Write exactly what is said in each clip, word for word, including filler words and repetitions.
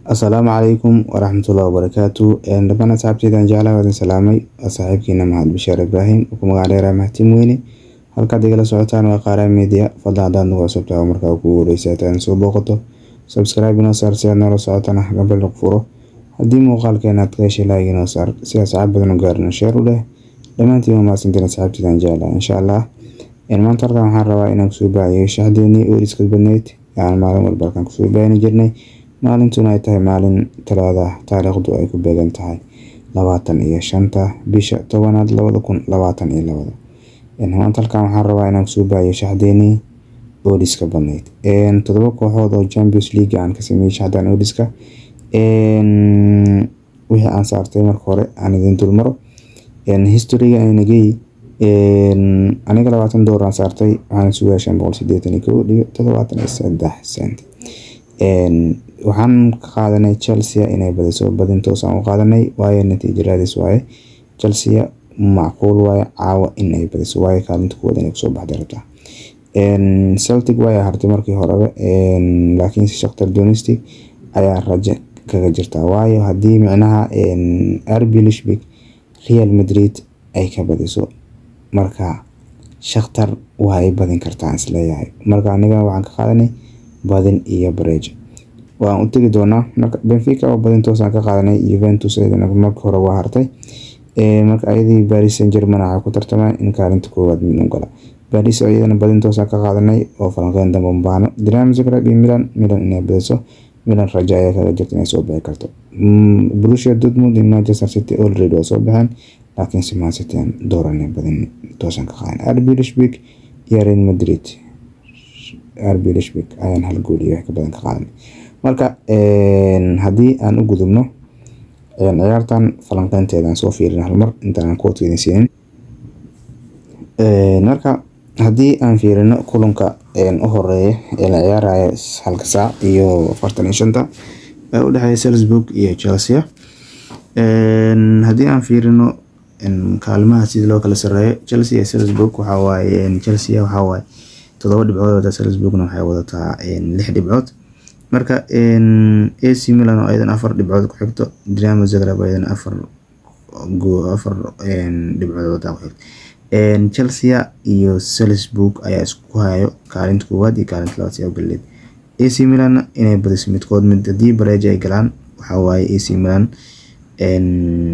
السلام عليكم ورحمة الله وبركاته. لبنا صاحبتي دان جعله ودن سلامي صاحبكينا محمد بشار إبراهيم وكما عليه رحمة تيمويني halka digala socotaan waa qaara media fadlan haddaad nagu cusubtahay oo markaa ugu wareysataan soo booqato subscribe inoo saar si aad noola socotaan gabal lagu furo haddii muuqaalkeena aad ka heshay like inoo saar si asxaab badan u gaarno share u leh dhammaantiin waa mahadsantiin asxaabtiidan jecla insha allah in maanta halkan waxaan rabaa inaan kusoo baahiyo shaxdeennii oo iska badneyd aan maalin walba halkan kusoo baahini jirnay maalintuna ay tahay maalin talaada taariikhdu ay ku beegan tahay labaatan iyo shanta bisha tobanaad labada kun labaatan iyo labada in maanta halkan waxaan rabaa inaan kusoo baahiyo shaxdeennii oo iska badneyd een todoba kooxood oo Champions League aan ka sameeyay shaxdan oo iska een wixii aan saartay marka hore aan idin dulmaro een history-ga ay nagay een aniga labaatan doolar aan saartay waxaan sugaa shan boqol siddeetan iyo kow dhibic toddobaatan iyo saddex sent een waxaan ka qaadanay Chelsea inay badiso badintoos aan u qaadanay waayo natiijadaas waaye Chelsea macquul waaye caawa inay badiso waayo kaalinta koowaad inay soo baxday rabtaa een Celtic waaye hartay markii horeba een laakiin Shakhtar Donetsk ayaa rajo kaga jirta waayo haddii macnaha een R B Leipzig Real Madrid ay ka badiso marka Shakhtar way badin kartaa isleeyahay marka aniga waxaan ka qaadanay badin iyo Braga waan u tagi doonaa marka Benfica oo badintoos aan ka qaadanay Juventus ayadana markii hore waa hartay ee marka ayadii Paris Saint-Germain ay ku tartamaan in kaalinta koowaad mid gala Paris ayadana badintoos aan ka qaadanay oo falanqeyn dambe baano Dinamo Zagreb iyo Milan Milan inay badiso Milan rajo ayaa kaga jirta inay soo bixi karto Borussia Dortmund iyo Manchester City already waa soo baxeen laakiin si Man City dooranay badin toosan ka qaadan R B Leipzig iyo Real Madrid R B Leipzig ayaan hal gool iyo wax ka badan ka qaadan marka een hadii aan u gudubno een ciyaartan falanqeynteeda aan soo fiirin hal mar intaan ku wada siin ee marka hadii aan fiirino kulanka een u horeeyo ee la ciyaarayo halka saac iyo afartan iyo shan ee u dhaxeeya Salzburg iyo Chelsea een hadii aan fiirino in kaalmaha sida loo kala sareeyo Chelsea iyo Salzburg waxa waaye in Chelsea waxa waaye todoba dhibcood wada Salzburgna waxay wadataa in lix dhibcood marka in A C Milan oo aydan afar dhibcood ku xigto Dinamo Zagreb aydan afar go afar in dhibcood wada ku xigto in Chelsea iyo Salzburg ayaa isku hayo kaalinta koowaad iyo kaalinta labaad si galleed A C Milan inay badiso midkood mid hadii Braga ay galaan waxa waaye A C Milan in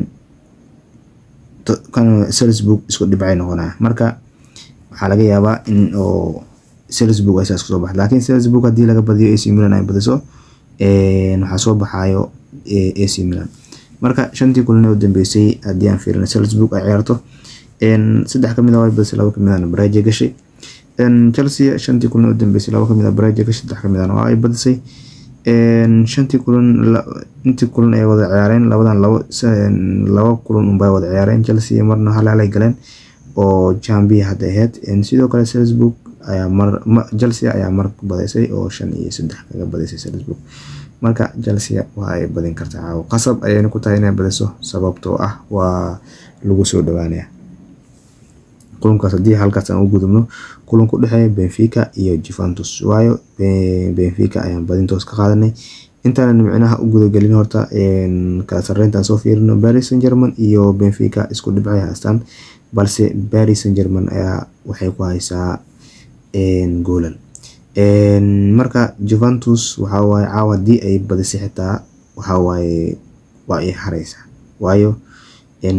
kan Salzburg isku dhibcay noqonaa marka waxa laga yaabaa in oo Salzburg ay soo baxdo laakiin Salzburg hadii laga badiyo A C Milan ay badiso ee waxa soo baxayo A C Milan marka shantii kulan ee u dambeysay hadii aan fiirino Salzburg ay ciyaarto een saddex kamid ah way badisay laba kamid ah Braga gashay een Chelsea shantii kulan ee u dambeysay laba kamid ah Braga gashay saddex kamid ah ay badisay een shantii kulan intii kulan ay wada ciyaareen labadan laba laba kulan un bay wada ciyaareen Chelsea marna hal hal ay galeen oo Champions hadda ahayd in sidoo kale Salzburg ayaa mar Chelsea ayaa mar badisay oo shan iyo saddex kaga badisay Salzburg marka Chelsea waa ay badin kartaa qasab ayay ku tahay inay badiso sababtoo ah waa lagu soo dhawaanaya kulankaas hadii halkaas aan u gudubno kulanku dhaxeeya Benfica iyo Juventus waayo Benfica ayaan badintoos ka qaadanay intaan macnaha u guda galin horta in kala sareynta soo fiirino Paris Saint-Germain iyo Benfica isku dhibcay haystaan balse Paris Saint-Germain ayaa waxay ku haysaa een goolal een marka Juventus waxa waaye caawadii ay badisay xitaa waxa waaye waa ay haraysa waayo in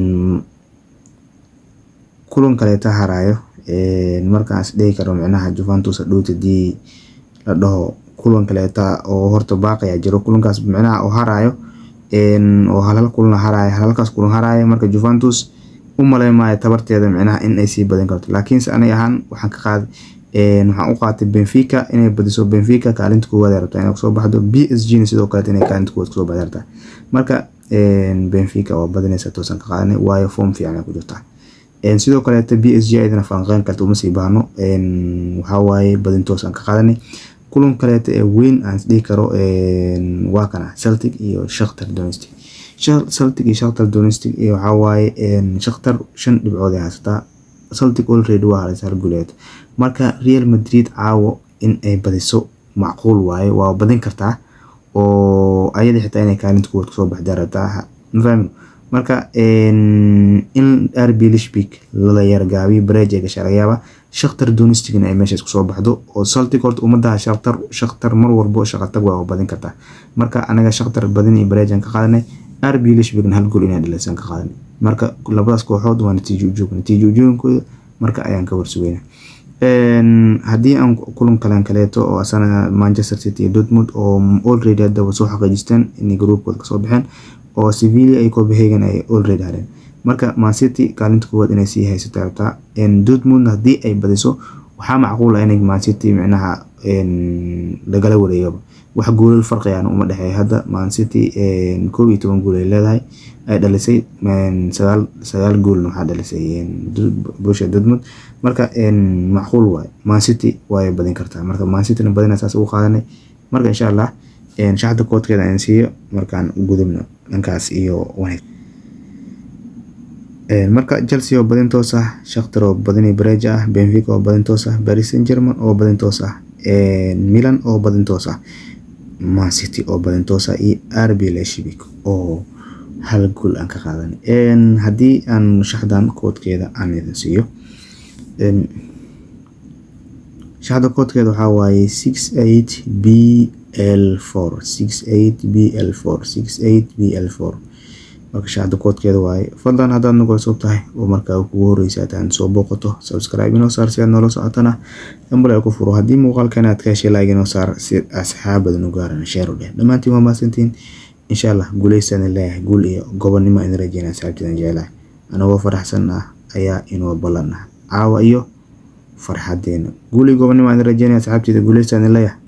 kulan kale ta harayo een markaas dhigi karo macnaha Juventus dhootadii la dhaho kulan kale ta oo horta baaqaya jiro kulankaas macnaha oo harayo een oo halal kulan harayo halkaas kulan harayo marka Juventus u maleemayo tabarteeda macnaha in ay sii badin karto laakiin aanay ahaan waxaan ka qaad een waxaan u qaatay Benfica inay badiso Benfica kaalinta koowaad rabta inay soo baxdo B S G sidoo kale inay kaalinta koowaad soo baxdo marka een Benfica oo badinaysa toosan ka qaadanay waayo form fiican ku jirta een sidoo kale B S G ayadana faanqeyn karto uma sii baahno een waxa waaye badin toosan ka qaadanay kulan kale ee weyn aan dhigi karo een waa kana Celtic iyo Shakhtar Donetsk Celtic iyo Shakhtar Donetsk iyo waxa waaye een Shakhtar shan dhibcood ay haysata Celtic already waa haysata hal guuleed marka Real Madrid caawo in ay badiso macquul waaye waa badin kartaa oo ayada xitaa inay kaalinta kuwaad kusoo baxdaa rabtaa ma fahmin marka in R B Leipzig la yar gaabiyo Braga gashay laga yaabaa Shakhtar Donetsk ay meeshaas kusoo baxdo oo Celtic horta umadaha Shakhtar Shakhtar mar walba shaqada waa badin kartaa marka anaga Shakhtar badin iyo Braga ka qaadanay R B Leipzig hal gool inay dhalisan ka qaadanay marka labadaas kooxood waa natiijo joog natiijo joogkooda marka ayaan ka warsugeynaa een hadii aan kulan kale kaleeto oo asana Manchester City iyo Dortmund oo already hadda soo xaqiijisteen in groupkooda ka soo baxeen oo Sevilla ay Copenhagen ay already hareen marka Man City kaalinta koowaad inay sii haysato rabtaa in Dortmund hadii ay badiso waxa macquul ah in Man City macnaha in dagala wareego wax gool farqi ah uma dhaxay hadda Man City in koob iyo toban gool ay leedahay ay dhalisay sagaal sagaal gool waxa dhalisay Borussia Dortmund marka in macquul waay Man City way badin kartaa marka Man City badina saas ugu qaadanay marka insha Allah in shaxda koodkeeda aan siiyo markaan gudubno dhankaas iyo wanaag een marka Chelsea oo badin toos ah Shakhtar oo badin Braga ah Benfica oo badin toos ah Paris Saint-Germain oo badin toos ah een Milan oo badin toos ah Man City oo badin toos ah iyo R B Leipzig oo hal gool aan ka qaadanay een hadii aan shaxdan koodkeeda aan idin siiyo een shaxda koodkeeda waxa waaye six eight B L four six eight B L four six eight B L four marka shaxda koodkeeda waaye fadlan hadaad nagu soo tahay oo markaa ugu horeysa aan soo booqato subscribe inoo saar si aad noola socotana dambe ku furo hadii muuqaalkan aad ka heshay like inoo saar si asxaabada u gaaran share u dheh dhamaantiin waa maasantiin insha Allah guuleysan ilaahay guul iyo gobonimo in rajeena asxaabtana jecelahay anagoo faraxsan ah ayaa inoo balana caawa iyo farxadeena guul iyo gobonimo in rajeena asxaabtida guuleysan ilaahay